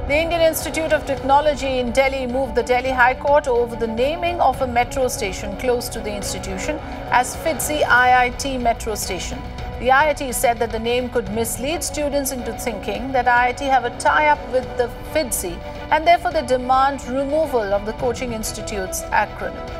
The Indian Institute of Technology in Delhi moved the Delhi High Court over the naming of a metro station close to the institution as FIDSI IIT Metro Station. The IIT said that the name could mislead students into thinking that IIT have a tie-up with the FIDSI and therefore they demand removal of the coaching institute's acronym.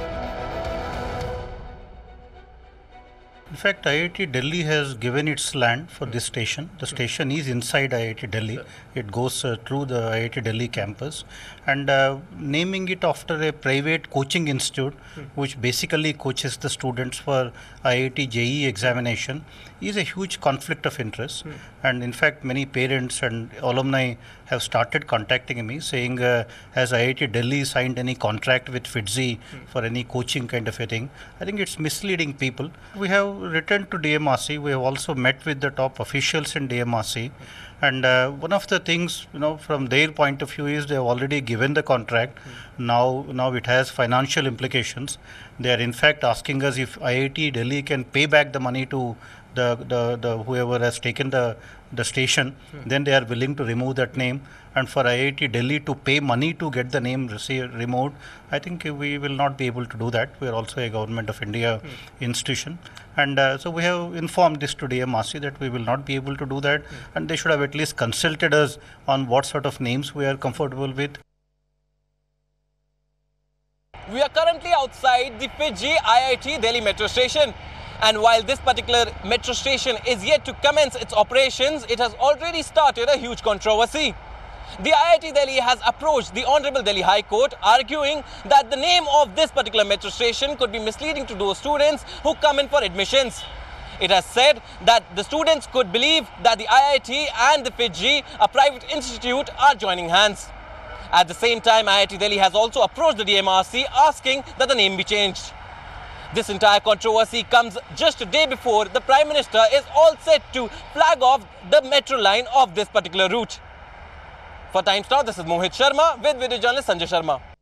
In fact, IIT Delhi has given its land for this station. The station is inside IIT Delhi. It goes through the IIT Delhi campus, and naming it after a private coaching institute, which basically coaches the students for IIT JEE examination, is a huge conflict of interest. And in fact, many parents and alumni have started contacting me saying, has IIT Delhi signed any contract with FIDSI for any coaching kind of a thing? I think it's misleading people. We have returned to DMRC. We have also met with the top officials in DMRC. And one of the things, from their point of view is they have already given the contract. Now it has financial implications. They are in fact asking us if IIT Delhi can pay back the money to the whoever has taken the station, then they are willing to remove that name. And for IIT Delhi to pay money to get the name removed, I think we will not be able to do that. We are also a Government of India institution. And so we have informed this to DMRC that we will not be able to do that. And they should have at least consulted us on what sort of names we are comfortable with. We are currently outside the FIDSI IIT Delhi metro station. And while this particular metro station is yet to commence its operations, it has already started a huge controversy. The IIT Delhi has approached the Honorable Delhi High Court, arguing that the name of this particular metro station could be misleading to those students who come in for admissions. It has said that the students could believe that the IIT and the FIDSI, a private institute, are joining hands. At the same time, IIT Delhi has also approached the DMRC asking that the name be changed. This entire controversy comes just a day before the Prime Minister is all set to flag off the metro line of this particular route. For Times Now, this is Mohit Sharma with video journalist Sanjay Sharma.